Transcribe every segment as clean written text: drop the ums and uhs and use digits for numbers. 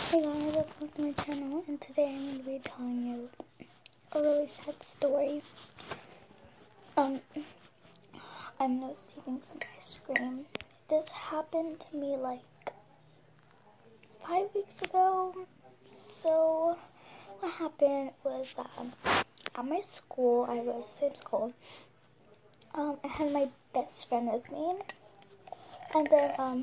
Hey guys, welcome to my channel, and today I'm going to be telling you a really sad story. I'm just eating some ice cream. This happened to me like 5 weeks ago. So what happened was that at my school, I go to the same school. I had my best friend with me, and then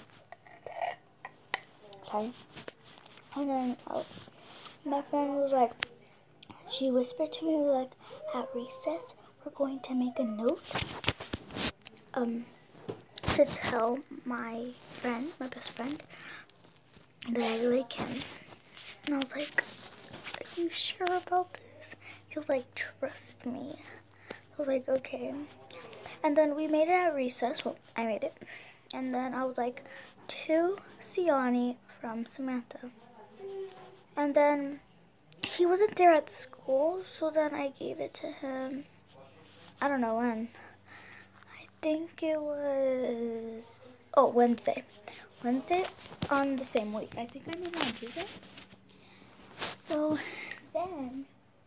my friend was like, she whispered to me like, at recess we're going to make a note to tell my friend, my best friend, that I like him. And I was like, are you sure about this? He was like, trust me. I was like, okay. And then we made it at recess. Well, I made it. And then I was like, to Siani from Samantha. And then he wasn't there at school, so then I gave it to him. I don't know when. I think it was, Wednesday. Wednesday on the same week. I think I made it on Tuesday. So then,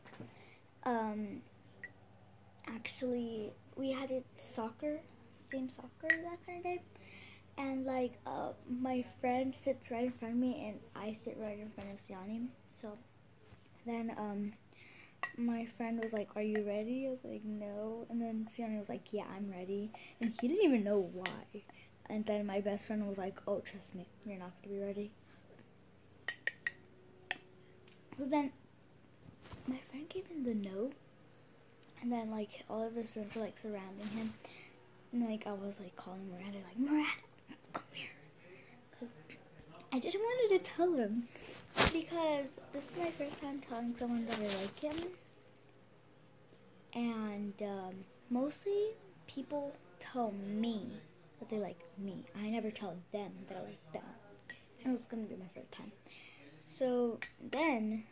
actually, we had it same soccer that kind of day. And like, my friend sits right in front of me, and I sit right in front of Siani. So then, my friend was like, are you ready? I was like, no. And then Siani was like, yeah, I'm ready. And he didn't even know why. And then my best friend was like, oh, trust me, you're not going to be ready. So then my friend gave him the note. And then, like, all of his friends were, like, surrounding him. And, like, I was, like, calling Miranda, like, Miranda, come here. Cause I just wanted to tell him. Because this is my first time telling someone that I like him. And mostly people tell me that they like me. I never tell them that I like them. And it was going to be my first time. So then,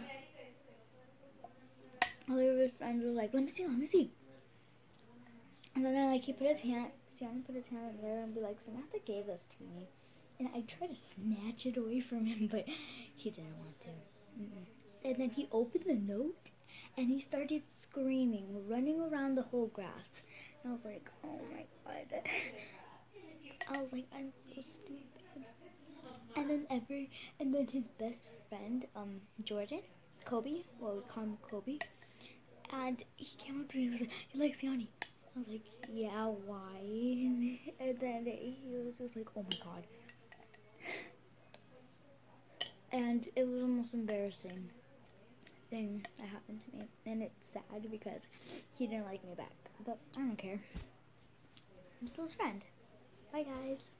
all of his friends were like, let me see. And then like he put his hand, Siani put his hand in there and be like, Samantha gave this to me. And I tried to snatch it away from him, but he didn't want to. And then he opened the note. And he started screaming, running around the whole grass. And I was like, oh my god. I was like, I'm so stupid. And then his best friend, Jordan, Kobe, well, we call him Kobe. And he came up to me and was like, you like Siani? I was like, yeah, why? And then he was just like, oh my god. And it was almost embarrassing thing that happened to me, and it's sad because he didn't like me back, but I don't care. I'm still his friend. Bye guys.